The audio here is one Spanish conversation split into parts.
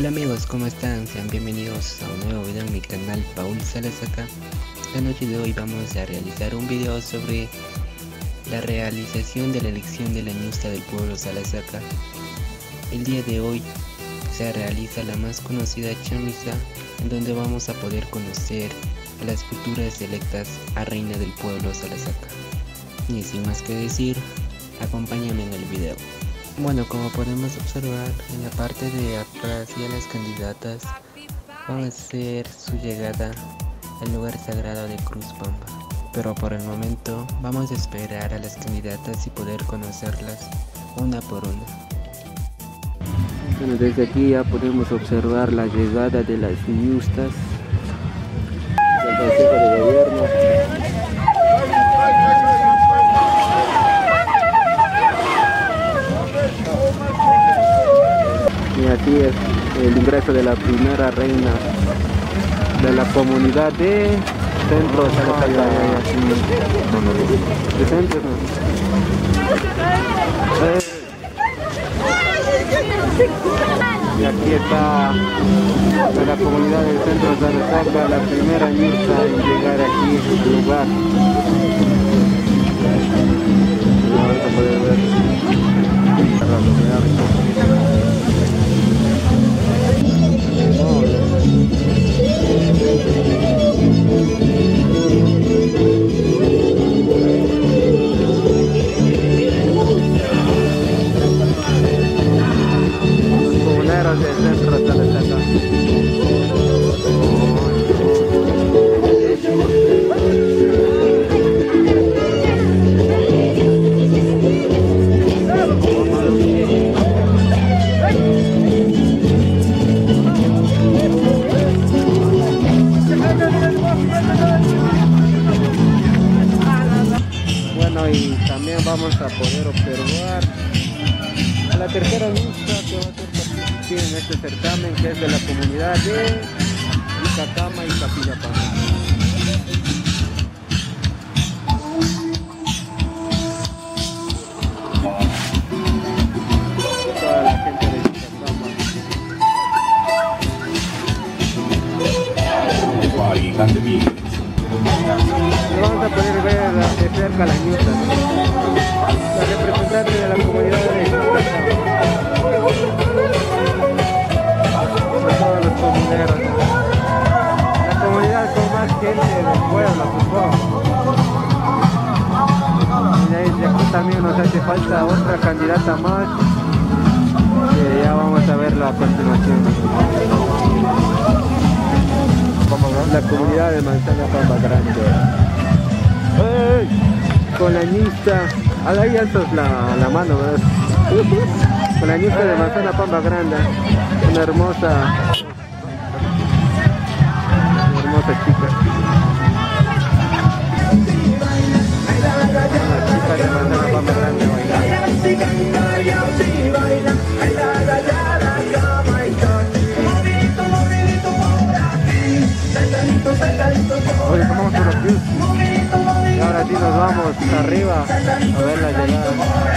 Hola amigos, ¿cómo están? Sean bienvenidos a un nuevo video en mi canal Paul Salasaca. La noche de hoy vamos a realizar un video sobre la realización de la elección de la ñusta del pueblo Salasaca. El día de hoy se realiza la más conocida chamisa, en donde vamos a poder conocer a las futuras electas a reina del pueblo Salasaca. Y sin más que decir, acompáñame en el video. Bueno, como podemos observar, en la parte de atrás ya las candidatas van a hacer su llegada al lugar sagrado de Cruz Pampa. Pero por el momento vamos a esperar a las candidatas y poder conocerlas una por una. Bueno, desde aquí ya podemos observar la llegada de las ñustas del Consejo de Gobierno. Y así es el ingreso de la primera reina de la comunidad de Centro Salasaca. De Centro, y aquí está de la comunidad del Centro Salasaca, la primera ñusta en llegar aquí a su lugar. Vamos a poder ver. Comuneros del Centro Salasaca. Bueno, y también vamos a poder observar a la tercera ñusta que va a participar en este certamen, que es de la comunidad de Itacama y Capillapana. Toda la gente de Itacama. Vamos a poder ver de cerca la ñusta, ¿no? La representante de la comunidad de Itacama. Todos los comuneros, la comunidad con más gente del pueblo, supongo. Y aquí también nos hace falta otra candidata más, que ya vamos a verlo a continuación. La comunidad de Manzana Pampa Grande. ¡Hey! Con la ñusta, ahí altos la mano, ¿verdad? Con la ñusta de Manzana Pampa Grande, una hermosa chica. La chica de Manzana Pampa Grande bailando. Oye, tomamos por los pies. Y ahora sí nos vamos arriba a ver la llegada.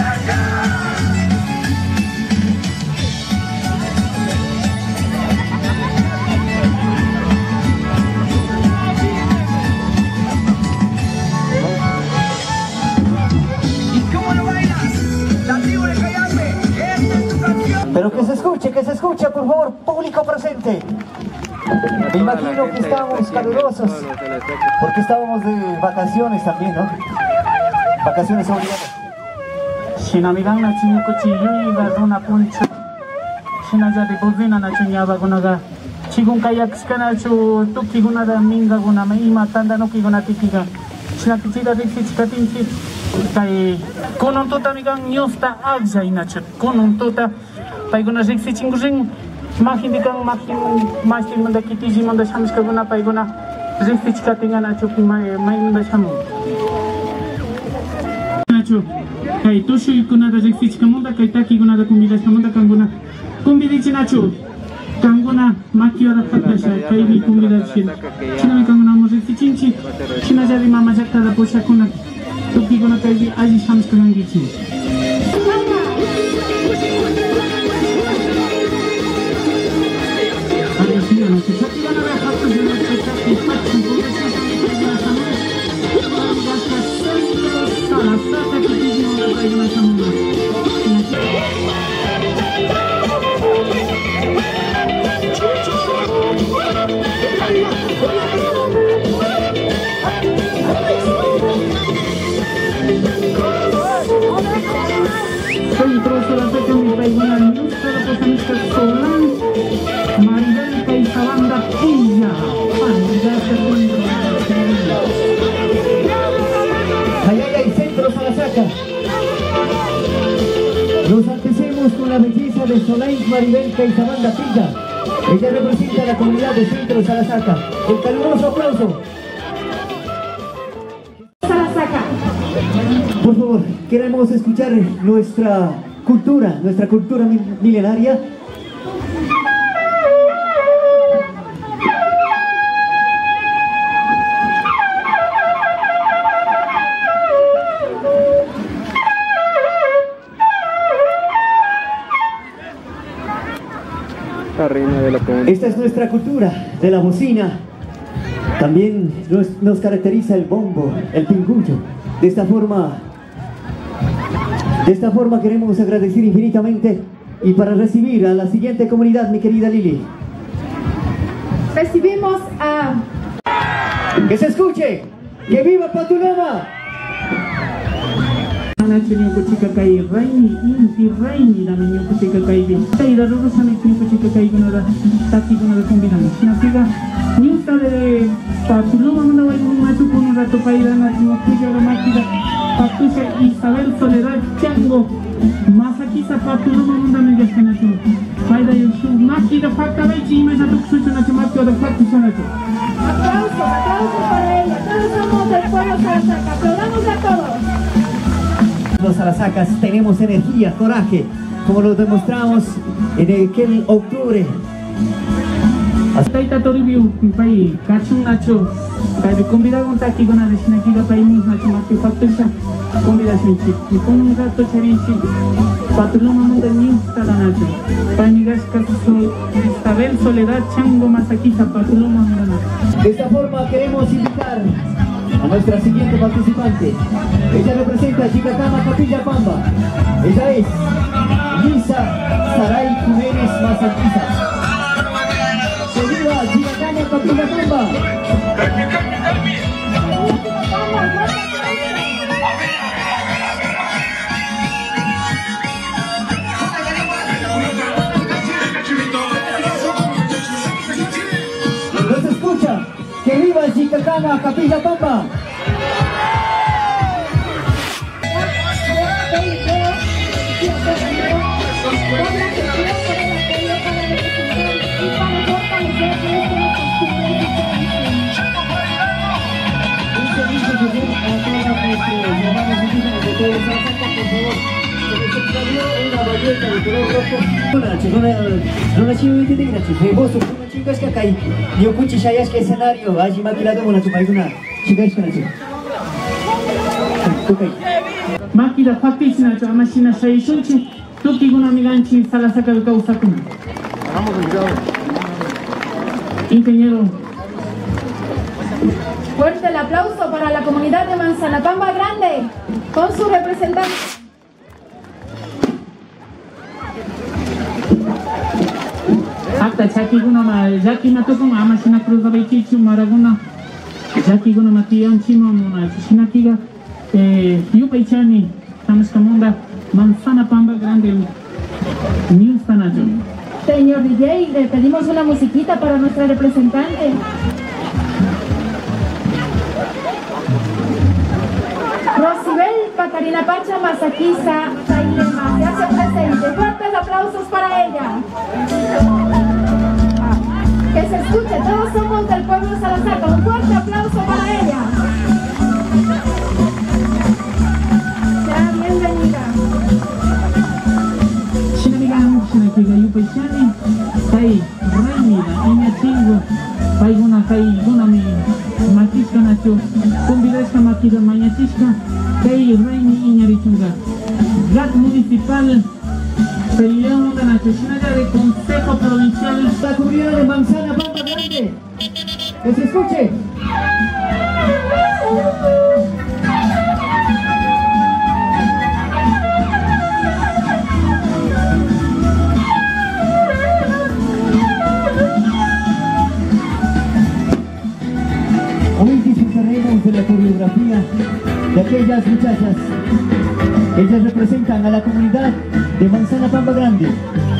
Pero que se escuche, por favor, público presente. Me imagino que estamos calurosos, porque estábamos de vacaciones también, ¿no? Vacaciones obligadas. Shinamigan na chinukuchi yuiga runa puncho. Shinaja de bovina na chunyaba gunaga. Chigun kayak skana chu tuki gunada minga gunama ima tanda noki gunatikiga. Shinakichida dixi chikatinchi. Kai konon tota migan ñusta agja inachu. Konon tota paiguna dixi chingusing. Makin dikang makin manda kitiji manda shamiska guna paiguna dixi chikatinga na chu mai manda shamu. Nachu kai toshu ikunada dixi chikamunda kai taki gunada kumbida shamunda kanguna. Kumbidichi nachu. Kanguna makiora hatasha kai mi kumbida chil. Chinami kanguna mozixi chinchi. Chinajari mama jakada poshakuna. Tuki guna kai aji shamiska gangichi. de Solange Maribel Caizamanda Pilla. Ella representa a la comunidad de Centro Salasaca. El caluroso aplauso. Salasaca. Por favor, queremos escuchar nuestra cultura milenaria. La reina de la comunidad. Esta es nuestra cultura de la bocina. También nos caracteriza el bombo, el pingullo. De esta forma queremos agradecer infinitamente y para recibir a la siguiente comunidad, mi querida Lili. Recibimos a... ¡Que se escuche! ¡Que viva Patuloma! Nacho kuchika kai raini inti raini na menyo kuchika kai bi kai da ruru sa menyo kuchika kai guna da taki guna da combinamos na figa niusta de Patuloma manda wai matu kono rato kai da na timo kuja da makida Patusha Isabel Soledad Chango Masakisa Patuloma manda me gastana tu kai da yusu makida fakta bai chi me sa tu kuchu na chamato da fakta na tu. Aplausos para ella. Todos somos del pueblo Salasaca. Aplaudamos a todos. Los Salasacas tenemos energía, coraje, como lo demostramos en aquel octubre. Hasta ahí Toribiu, pai, Cachun Nacho, kai convidar un taki con la vecina que pai misma Nacho Martín Factosa, convidación chip, y con un gato cherichi, Patuloma manda niusta la Nacho, pai migas caso Isabel Soledad Chango Masakisa Patuloma manda Nacho. De esta forma queremos invitar a nuestra siguiente participante. Ella representa a Chicacama Capilla Pamba. Ella es Lisa Saray Jiménez Masakisa. ¡Seguida Chicacama Capilla Pamba! ¿No se escucha? ¡Que viva Chicacama Capilla Pamba! Makida faktis na cho amashina shaishunchi tuki guna miganchi Salasaca del Causacuna. Ingeniero. Fuerte el aplauso para la comunidad de Manzanapamba Grande con su representante. Acta chaki guna ma jaki matokong amashina cruza baichichu maraguna jaki guna matiyan chimo mona chinakiga Yupaichani, estamos Camunda, Manzanapamba Grande, News Tanacho. Señor DJ, le pedimos una musiquita para nuestra representante. Rosibel Pacarina Pacha Masakisa Tailema, se hace presente. Fuertes aplausos para ella. Que se escuche, todos somos del pueblo de Salasaca. Un fuerte aplauso para ella. Bienvenida. Shinamigan, Shinakiga Yupaichani, Kai, Raimida, Iñachingo, Kai Guna, mi Matisca Nacho, Convidesca Makida Mañatisca, Kai, Raimi, Iñarichunga, GAT Municipal, Peleón de Nacho, Shinaga de Consejo Provincial, La comunidad de Manzanapamba Grande. Que se escuche. Hoy disfrutaremos de la coreografía de aquellas muchachas. Ellas representan a la comunidad de Manzanapamba Grande.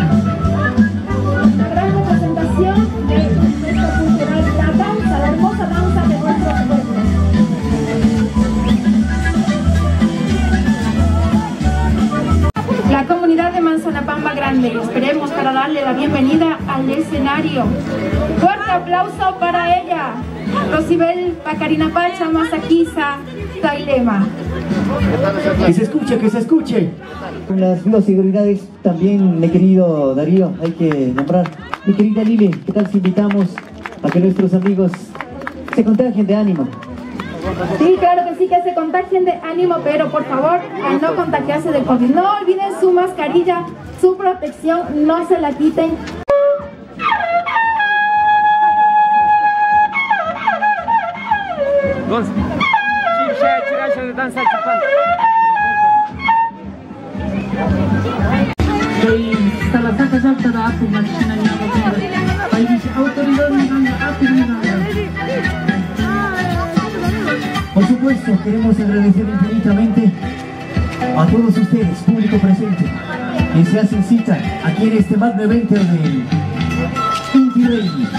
Una gran representación de nuestra cultural, la danza, la hermosa danza de nuestro pueblo. La comunidad de Manzanapamba Grande. Esperemos procedemos para darle la bienvenida al escenario. Fuerte aplauso para ella, Rosibel Pacarinapacha Masaquiza Tailema. Que se escuche, que se escuche. Las bioseguridades también, mi querido Darío, hay que nombrar. Mi querida Lili, ¿qué tal si invitamos a que nuestros amigos se contagien de ánimo? Sí, claro que sí, que se contagien de ánimo, pero por favor, al no contagiarse del COVID, no olviden su mascarilla, su protección, no se la quiten. Por supuesto, queremos agradecer infinitamente a todos ustedes, público presente, que se hacen cita aquí en este magno evento del Inti Raymi.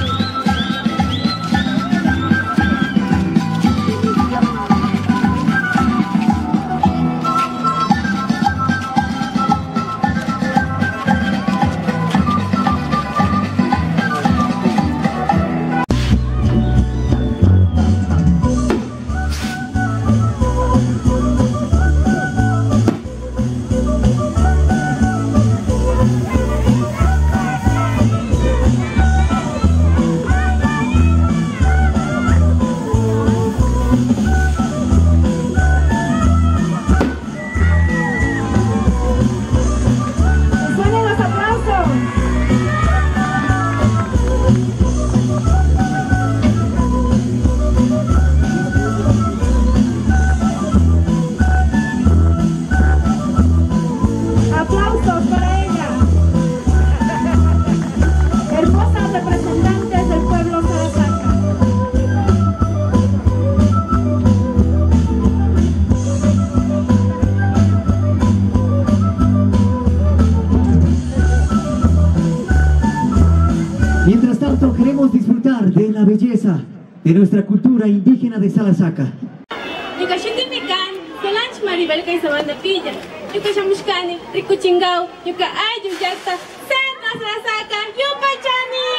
Mientras tanto, queremos disfrutar de la belleza de nuestra cultura indígena de Salasaca. Yukashutimikan, Solange Maribel Kaisabandapilla, Yukashamushkani, Rikuchingao, Yuka Ayu Yakta, Santa Salasaca, Yupachani.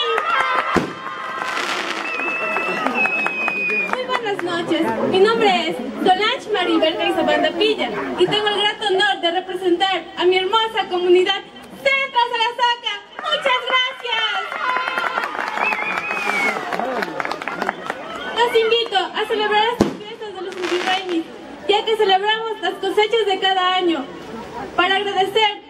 Muy buenas noches, mi nombre es Solange Maribel Kaisabandapilla y tengo el grato honor de representar a mi hermosa comunidad Santa Salasaca. ¡Muchas gracias! Los invito a celebrar estas fiestas de los Inti Raymi, ya que celebramos las cosechas de cada año, para agradecer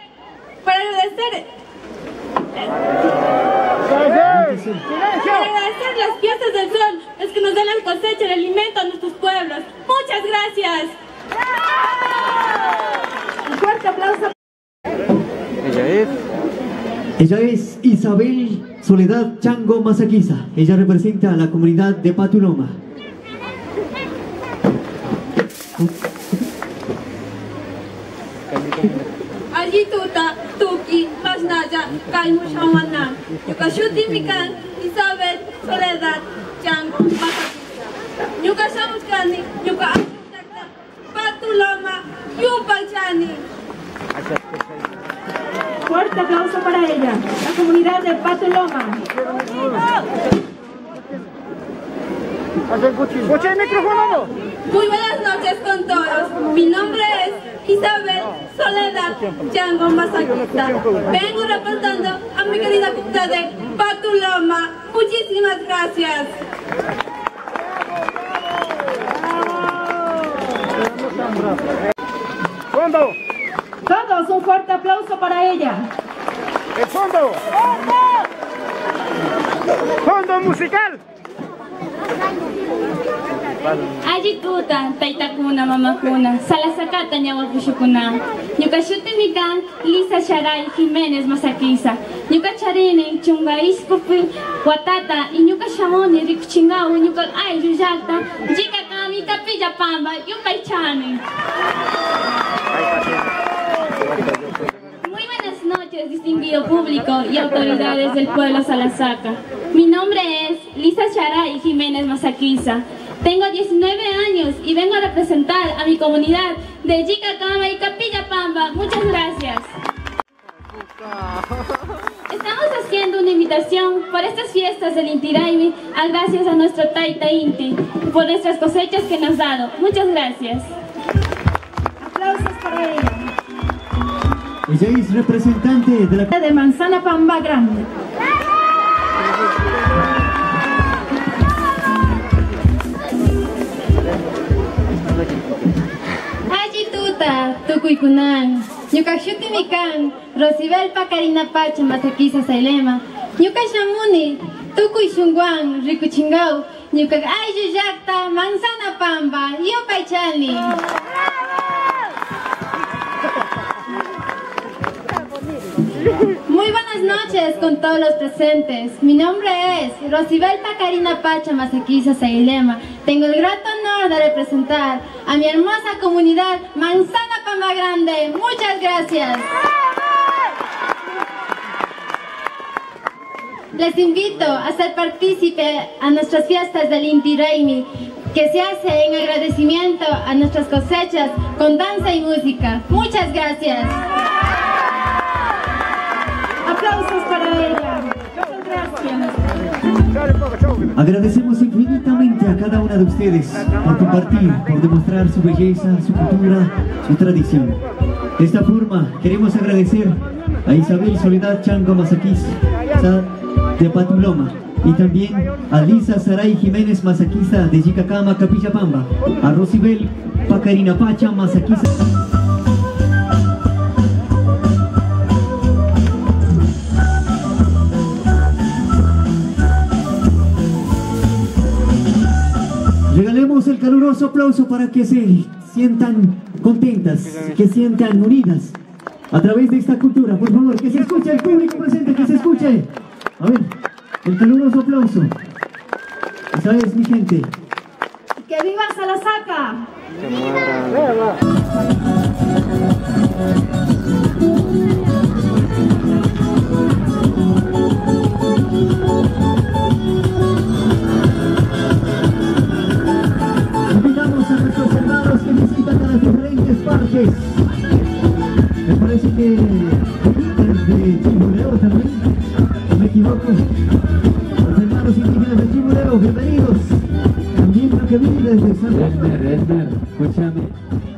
las fiestas del sol, los que nos dan la cosecha, el alimento a nuestros pueblos. ¡Muchas gracias! Un fuerte aplauso. Ella es Isabel Soledad Chango Masaquiza. Ella representa a la comunidad de Patuloma. Allí tuta, tuki, masnaya, kaimushawana. Yukashutimikan, Isabel Soledad Chango Masaquiza. Yukashamuskani, Yuka Ayutakta, Patuloma, Yupachani. Fuerte aplauso para ella, la comunidad de Patuloma. Muy buenas noches con todos. Mi nombre es Isabel Soledad Chango Masaquiza. Vengo representando a mi querida comunidad de Patuloma. Muchísimas gracias. ¡Fondo! Todos un fuerte aplauso para ella. ¡El fondo! ¡Fondo musical! Allí tuta, taitakuna, mamakuna, Salasacata ñawapushukuna. Yukashutimikan, Lisa Sharay Jiménez Masaquiza. Yukacharini, Chunga Iskupi, Watata, y Yukashamoni, Rikuchingao, Yuka Ay Yuyakta, Jika Kami, Capilla Pamba, Yupaichani. Muy buenas noches, distinguido público y autoridades del pueblo Salasaca. Mi nombre es Lisa Sharay Jiménez Masaquiza. Tengo 19 años y vengo a representar a mi comunidad de Yicacama y Capilla Pamba. Muchas gracias. Estamos haciendo una invitación por estas fiestas del Inti Raymi, gracias a nuestro Taita Inti, por nuestras cosechas que nos ha dado. Muchas gracias. Aplausos para ella. Ella es representante de la... De Manzana Pamba Grande. Tuta, Tukuikunan, Ñukakshuti Mikan, Rosibel Pacarina Pacha, Masakisa Sailema, Ñukashamuni, Tukuy Shungwan, Rikuchingau, Ñukak Ayu Yakta, Manzana Pamba, Yopaichani. Muy buenas noches con todos los presentes. Mi nombre es Rosibel Pacarina Pacha Masakisa Sailema. Tengo el grato honor de representar a mi hermosa comunidad Manzana Pamba Grande. Muchas gracias. Les invito a ser partícipe a nuestras fiestas del Inti Raymi, que se hace en agradecimiento a nuestras cosechas con danza y música. Muchas gracias. Aplausos para ella. Muchas gracias. Agradecemos infinitamente a cada una de ustedes por compartir, por demostrar su belleza, su cultura, su tradición. De esta forma queremos agradecer a Isabel Soledad Chango Masakis de Patuloma y también a Lisa Saray Jiménez Masakisa de Yicacama, Capillapamba, a Rosibel Pacarina Pacha Masakisa. Regalemos el caluroso aplauso para que se sientan contentas, que sientan unidas a través de esta cultura. Por favor, que se escuche el público presente, que se escuche. A ver, el caluroso aplauso. Esa es mi gente. ¡Que viva Salasaca! Invitamos a nuestros hermanos que visitan a las diferentes partes. Me parece que desde Chimuleo también, no me equivoco. Los hermanos indígenas de Chimuleo, bienvenidos. También lo que viene desde San Juan. Escúchame.